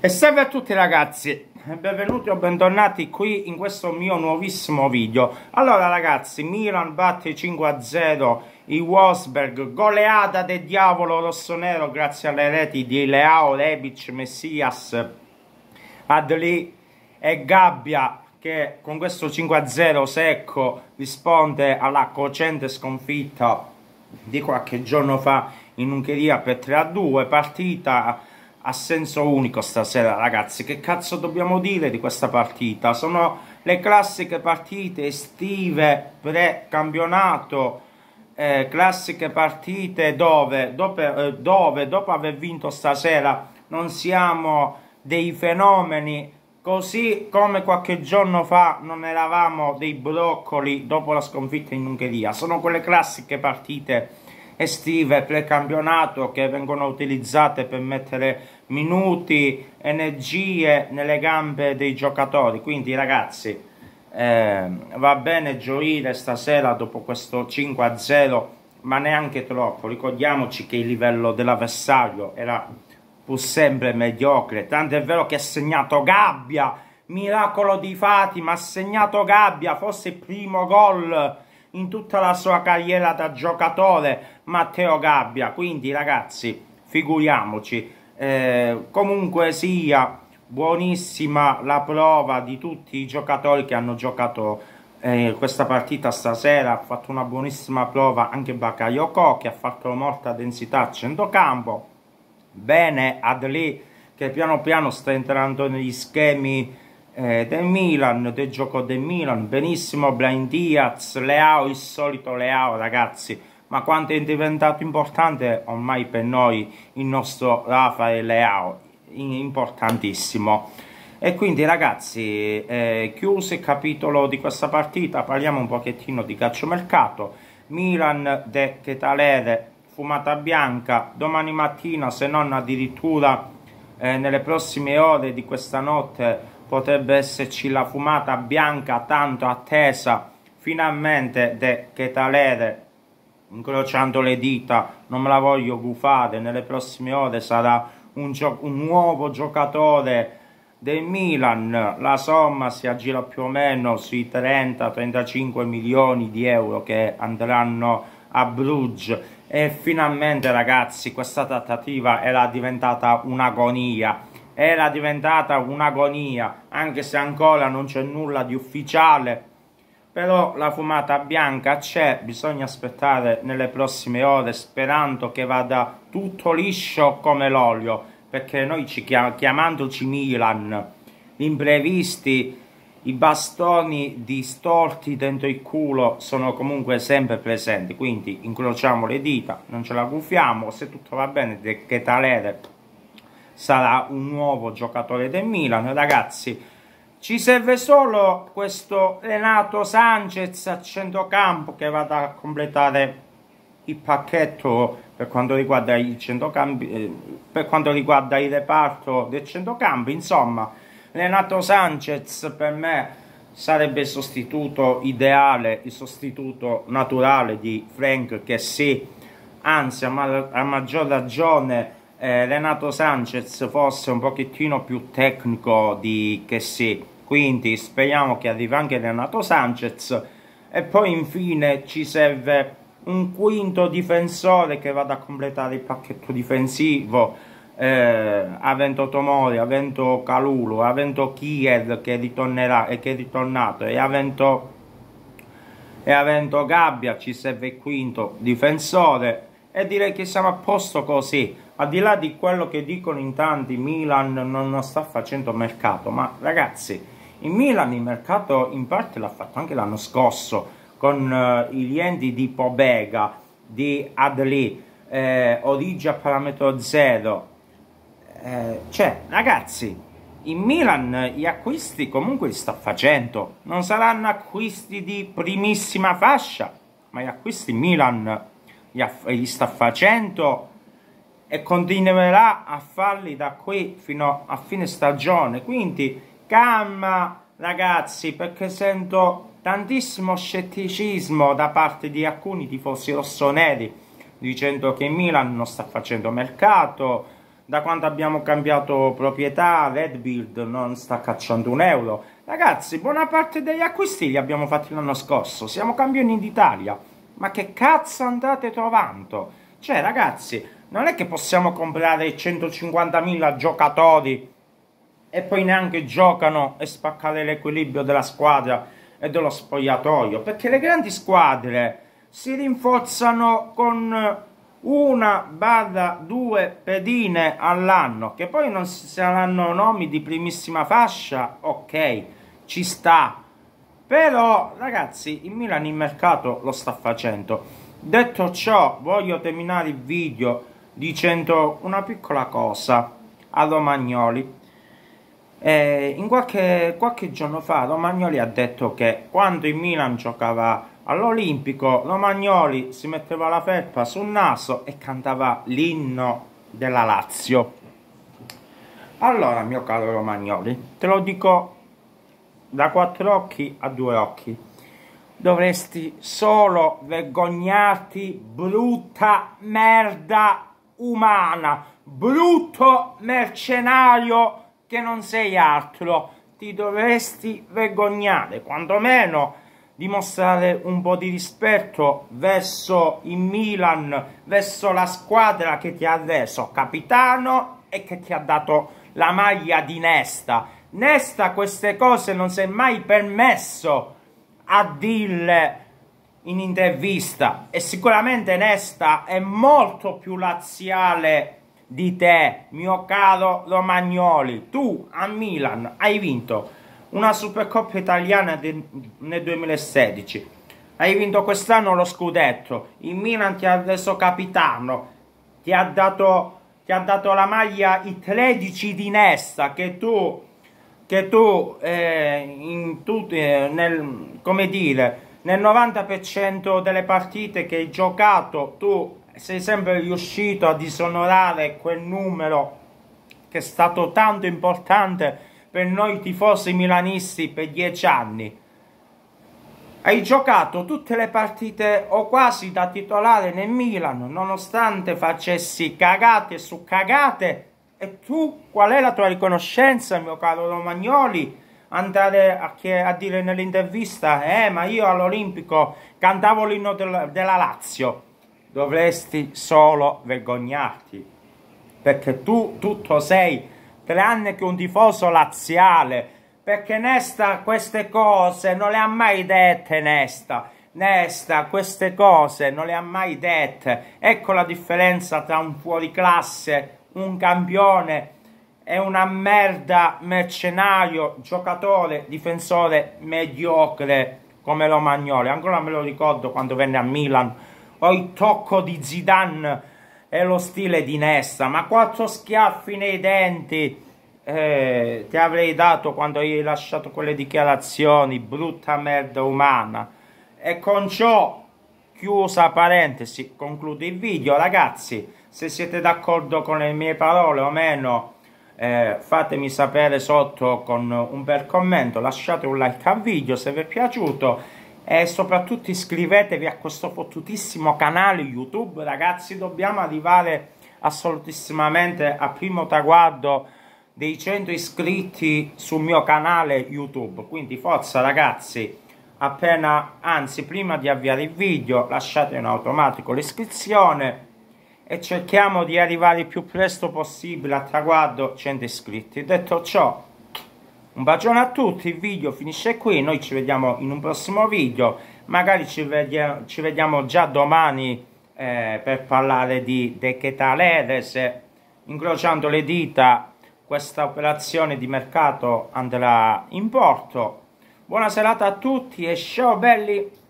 E salve a tutti ragazzi, benvenuti o bentornati qui in questo mio nuovissimo video. Allora ragazzi, Milan batte 5-0 il Wolfsburg, goleata del diavolo rossonero grazie alle reti di Leao, Rebic, Messias, Adli e Gabbia, che con questo 5-0 secco risponde alla cocente sconfitta di qualche giorno fa in Ungheria per 3-2, partita a senso unico stasera ragazzi. Che cazzo dobbiamo dire di questa partita? Sono le classiche partite estive pre-campionato, classiche partite dove dopo aver vinto stasera non siamo dei fenomeni, così come qualche giorno fa non eravamo dei broccoli dopo la sconfitta in Ungheria. Sono quelle classiche partite estive pre-campionato che vengono utilizzate per mettere minuti, energie nelle gambe dei giocatori. Quindi ragazzi, va bene gioire stasera dopo questo 5-0, ma neanche troppo. Ricordiamoci che il livello dell'avversario era pur sempre mediocre, tanto è vero che ha segnato Gabbia, miracolo di Fatima, ha segnato Gabbia, forse il primo gol in tutta la sua carriera da giocatore, Matteo Gabbia. Quindi ragazzi, figuriamoci. Comunque sia, buonissima la prova di tutti i giocatori che hanno giocato questa partita stasera. Ha fatto una buonissima prova anche Bakayoko, che ha fatto molta densità a centrocampo. Bene Adli, che piano piano sta entrando negli schemi del Milan, del gioco del Milan. Benissimo Brahim Diaz, Leao, il solito Leao ragazzi, ma quanto è diventato importante ormai per noi il nostro Rafael Leao, importantissimo. E quindi ragazzi, chiuso il capitolo di questa partita, parliamo un pochettino di calciomercato. Milan de Ketalere, fumata bianca, domani mattina, se non addirittura nelle prossime ore di questa notte, potrebbe esserci la fumata bianca tanto attesa finalmente de Ketalere. Incrociando le dita, non me la voglio gufare, nelle prossime ore sarà un nuovo giocatore del Milan. La somma si aggira più o meno sui 30-35 milioni di euro che andranno a Bruges. E finalmente ragazzi, questa trattativa era diventata un'agonia. Era diventata un'agonia, anche se ancora non c'è nulla di ufficiale, però la fumata bianca c'è. Bisogna aspettare nelle prossime ore, sperando che vada tutto liscio come l'olio, perché noi chiamandoci Milan, gli imprevisti, i bastoni distorti dentro il culo sono comunque sempre presenti. Quindi incrociamo le dita, non ce la gufiamo. Se tutto va bene, De Ketalere sarà un nuovo giocatore del Milan ragazzi. Ci serve solo questo Renato Sanchez a centrocampo che vada a completare il pacchetto per quanto riguarda il centrocampo, per quanto riguarda il reparto del centrocampo. Insomma, Renato Sanchez per me sarebbe il sostituto ideale, il sostituto naturale di Franck Kessie. Anzi, a maggior ragione Renato Sanchez forse un pochettino più tecnico di Kessie. Quindi speriamo che arrivi anche Renato Sanchez. E poi infine ci serve un quinto difensore che vada a completare il pacchetto difensivo, avendo Tomori, avendo Kalulu, avendo Kier che ritornerà e che è ritornato, e avendo Gabbia. Ci serve il quinto difensore e direi che siamo a posto così. Al di là di quello che dicono in tanti, Milan non sta facendo mercato, ma ragazzi, il Milan il mercato in parte l'ha fatto anche l'anno scorso con i rientri di Pobega, di Adli, Origi a parametro zero. Cioè ragazzi, il Milan gli acquisti comunque li sta facendo. Non saranno acquisti di primissima fascia, ma gli acquisti Milan li sta facendo e continuerà a farli da qui fino a fine stagione. Quindi calma ragazzi, perché sento tantissimo scetticismo da parte di alcuni tifosi rossoneri dicendo che Milan non sta facendo mercato, da quando abbiamo cambiato proprietà, Redbuild non sta cacciando un euro. Ragazzi, buona parte degli acquisti li abbiamo fatti l'anno scorso, siamo campioni d'Italia. Ma che cazzo andate trovando? Cioè, ragazzi, non è che possiamo comprare 150.000 giocatori e poi neanche giocano e spaccare l'equilibrio della squadra e dello spogliatoio, perché le grandi squadre si rinforzano con 1-2 pedine all'anno, che poi non saranno nomi di primissima fascia, ok, ci sta, però ragazzi il Milan il mercato lo sta facendo. Detto ciò, voglio terminare il video dicendo una piccola cosa a Romagnoli. Qualche giorno fa Romagnoli ha detto che quando il Milan giocava all'Olimpico, Romagnoli si metteva la felpa sul naso e cantava l'inno della Lazio. Allora, mio caro Romagnoli, te lo dico da 4 occhi a 2 occhi, dovresti solo vergognarti, brutta merda umana, brutto mercenario che non sei altro. Ti dovresti vergognare, quantomeno dimostrare un po' di rispetto verso il Milan, verso la squadra che ti ha reso capitano e che ti ha dato la maglia di Nesta. Nesta queste cose non si è mai permesso a dirle in intervista, e sicuramente Nesta è molto più laziale di te, mio caro Romagnoli. Tu a Milan hai vinto una Supercoppa italiana nel 2016, hai vinto quest'anno lo scudetto, il Milan ti ha reso capitano, ti ha dato la maglia i 13 di Nesta, che tu come dire, nel 90% delle partite che hai giocato tu sei sempre riuscito a disonorare quel numero che è stato tanto importante per noi tifosi milanisti per 10 anni. Hai giocato tutte le partite o quasi da titolare nel Milan, nonostante facessi cagate su cagate. E tu, qual è la tua riconoscenza, mio caro Romagnoli? Andare a dire nell'intervista, ma io all'Olimpico cantavo l'inno della Lazio. Dovresti solo vergognarti, perché tu tutto sei tranne che un tifoso laziale, perché Nesta queste cose non le ha mai dette. Nesta queste cose non le ha mai dette. Ecco la differenza tra un fuoriclasse, un campione e una merda mercenario, giocatore, difensore mediocre come Romagnoli. Ancora me lo ricordo quando venne a Milan, ho il tocco di Zidane e lo stile di Nesta, ma 4 schiaffi nei denti ti avrei dato quando hai lasciato quelle dichiarazioni, brutta merda umana. E con ciò, chiusa parentesi, concludo il video. Ragazzi, se siete d'accordo con le mie parole o meno, fatemi sapere sotto con un bel commento, lasciate un like al video se vi è piaciuto e soprattutto iscrivetevi a questo fottutissimo canale YouTube. Ragazzi, dobbiamo arrivare assolutissimamente al primo traguardo dei 100 iscritti sul mio canale YouTube, quindi forza ragazzi, anzi prima di avviare il video lasciate in automatico l'iscrizione e cerchiamo di arrivare il più presto possibile al traguardo 100 iscritti. Detto ciò, un bacione a tutti, il video finisce qui, noi ci vediamo in un prossimo video, magari ci vediamo già domani per parlare di De Ketelaere, incrociando le dita questa operazione di mercato andrà in porto. Buona serata a tutti e ciao belli!